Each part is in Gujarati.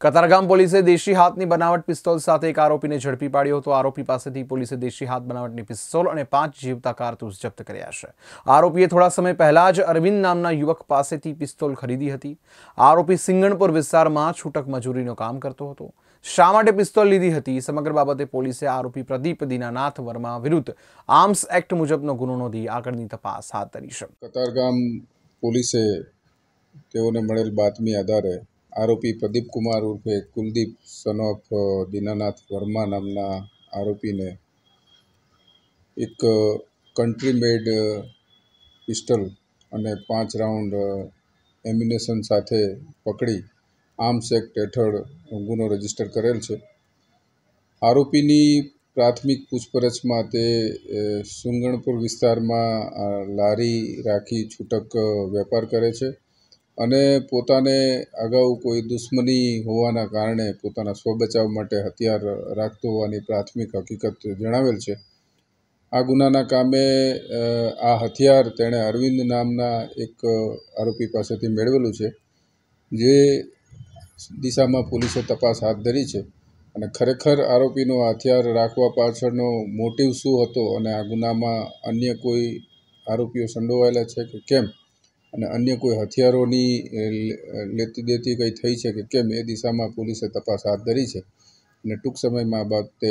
કતારગામ પોલીસે દેશી હાથની બનાવટ પિસ્તોલ સાથે એક આરોપીને ઝડપી પાડ્યો હતો। આરોપી પાસેથી પોલીસે દેશી હાથ બનાવટની પિસ્તોલ અને 5 જીવતા કારતૂસ જપ્ત કર્યા છે। આરોપીએ થોડા સમય પહેલા જ અરવિંદ નામના યુવક પાસેથી પિસ્તોલ ખરીદી હતી। આરોપી સિંગણપુર વિસ્તારમાં છૂટક મજૂરીનું કામ કરતો હતો। શા માટે પિસ્તોલ લીધી હતી સમગ્ર બાબતે પોલીસે આરોપી પ્રદીપ દીનાનાથ વર્મા વિરુદ્ધ આર્મ્સ એક્ટ મુજબનો ગુનો નોંધી આગળની તપાસ હાથ ધરી છે। કતારગામ પોલીસે તેઓને મળેલ બાતમી આધારે આરોપી પ્રદીપ કુમાર ઉર્ફે કુલદીપ સન ઓફ દીનાનાથ વર્મા નામના આરોપીને એક કન્ટ્રી મેડ પિસ્ટલ અને 5 રાઉન્ડ એમ્યુનેશન સાથે પકડી આર્મ્સ એક્ટ હેઠળ ગુનો રજીસ્ટર કરેલ છે। આરોપીની પ્રાથમિક પૂછપરછમાં તે સુંગણપુર વિસ્તારમાં લારી રાખી છૂટક વેપાર કરે છે અને પોતાને અગાઉ કોઈ દુશ્મની હોવાના કારણે પોતાના સ્વબચાવ માટે હથિયાર રાખતો હોવાની પ્રાથમિક હકીકત જણાવેલ છે। આ ગુનાના કામે આ હથિયાર તેણે અરવિંદ નામના એક આરોપી પાસેથી મેળવેલું છે, જે દિશામાં પોલીસે તપાસ હાથ ધરી છે અને ખરેખર આરોપીનો હથિયાર રાખવા પાછળનો મોટિવ શું હતો અને આ ગુનામાં અન્ય કોઈ આરોપીઓ સંડોવાયેલા છે કે કેમ અને અન્ય કોઈ હથિયારોની લેતી દેતી કંઈ થઈ છે કે કેમ એ દિશામાં પોલીસે તપાસ હાથ ધરી છે અને ટૂંક સમયમાં આ બાબતે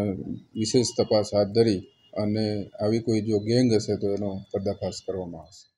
વિશેષ તપાસ હાથ ધરી અને આવી કોઈ જો ગેંગ હશે તો એનો પર્દાફાશ કરવામાં આવશે।